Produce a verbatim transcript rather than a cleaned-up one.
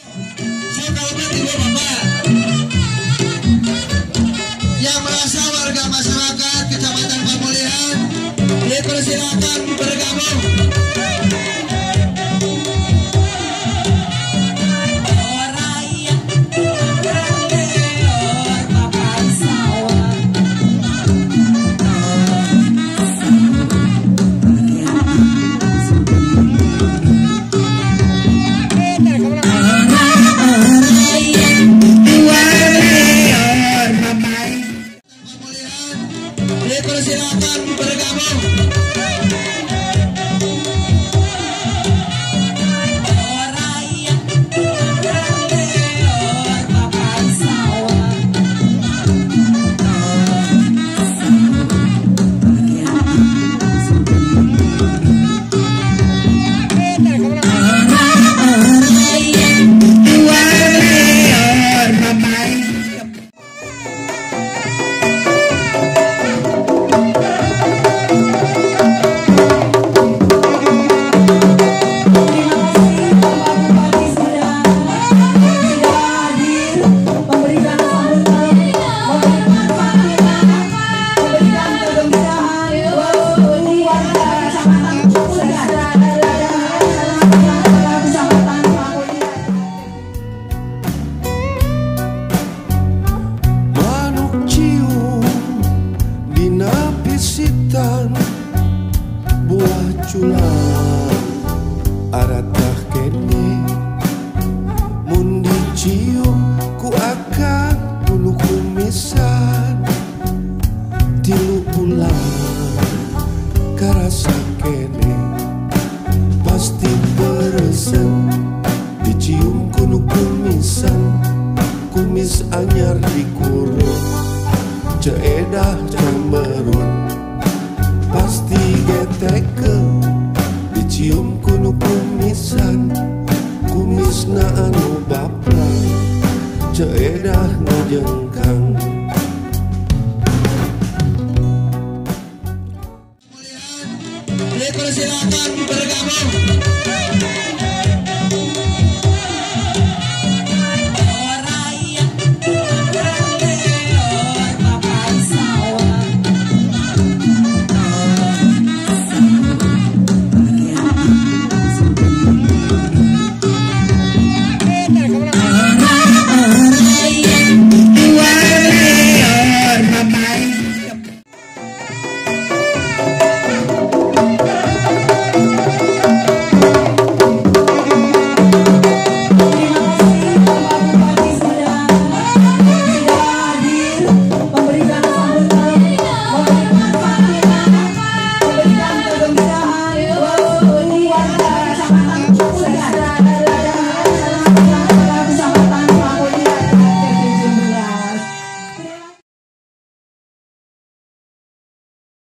Yang merasa warga masyarakat Kecamatan Pemulihan dipersilakan bergabung. Dipersilakan bergabung. Buah culang aratah kene mun dicium ku akan bunuh kumisan tilu bulan karasa kene pasti beresen dicium kuno kumisan kumis anyar dikurut ceedah cemberut pasti geteke dicium kuno kumisan kumis na anu baplang ceedah nu jengkang. Dipersilakan bergabung.